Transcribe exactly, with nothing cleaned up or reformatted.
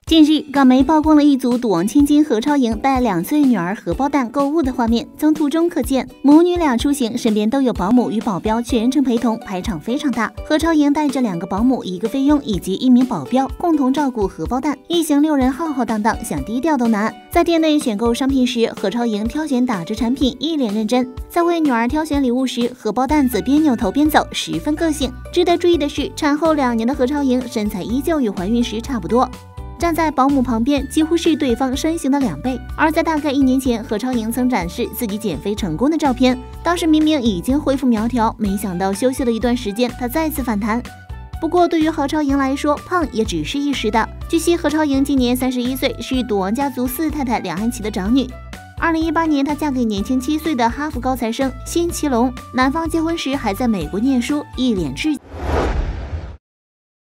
近日，港媒曝光了一组赌王千金何超莹带两岁女儿荷包蛋购物的画面。从图中可见，母女俩出行，身边都有保姆与保镖全程陪同，排场非常大。何超莹带着两个保姆、一个菲佣以及一名保镖，共同照顾荷包蛋，一行六人浩浩荡荡，想低调都难。在店内选购商品时，何超莹挑选打折产品，一脸认真；在为女儿挑选礼物时，荷包蛋则边扭头边走，十分个性。值得注意的是，产后两年的何超莹身材依旧与怀孕时差不多。站在保姆旁边，几乎是对方身形的两倍。而在大概一年前，何超莹曾展示自己减肥成功的照片，当时明明已经恢复苗条，没想到休息了一段时间，她再次反弹。不过对于何超莹来说，胖也只是一时的。据悉，何超莹今年三十一岁，是赌王家族四太太梁安琪的长女。二零一八年，她嫁给年轻七岁的哈佛高材生辛奇龙，男方结婚时还在美国念书，一脸稚气。